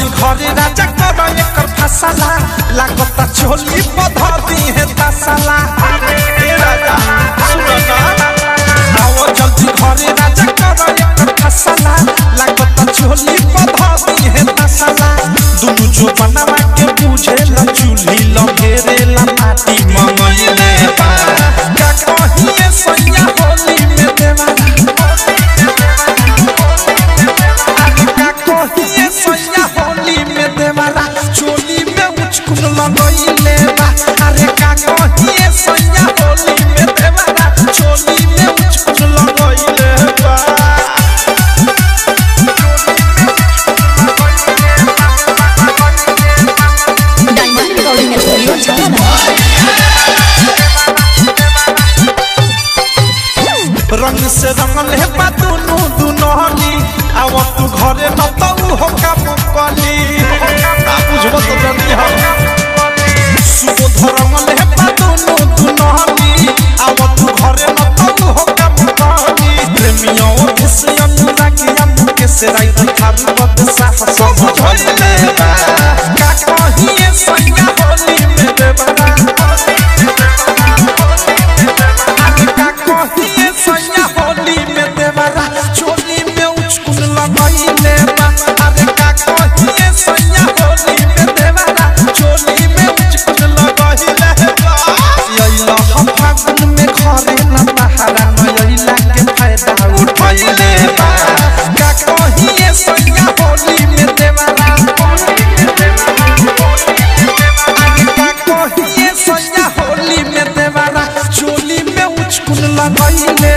घरे राजा कर एकर फसला लागता चोली पधा दी है तसला ए राजा सुन ना आओ जल्दी घरे राजा कर एकर फसला लागता चोली पधा दी है तसला दुनु जो बनवा के बुझे ल चूल्ही ल घेरे ला माटी मंगइले बा का कहिए सैया होली में देवा चोली में उचकुन लगइले बा अरे का कहिए सैया होली में देवरा चोली में उचकुन लगइले बा डायमंड रिकॉर्डिंग स्टूडियो छाना रंग से रंगल है बा दुनु दुनहनी आव तू घरे न तऊ हो का मुकली ना बुझबो तो जल्दी हो सुबोध रंगल है बा दुनु दुनहनी आव तू घरे न तऊ हो का मुकली प्रेमियों किसे अनुरागिया मुके से राई थारू बद साहस बुझले बा का कहिए सैया होली में देवरा चोली में उचकुन लगइले बा अरे का कहिए सैया होली में देवरा चोली में उचकुन लगइले बा यइला हम फागुन में घरे न बहारा नइला के फायदा उठइले बा का कहिए सैया होली में देवरा अरे का कहिए सैया होली में देवरा चोली में उचकुन लगइले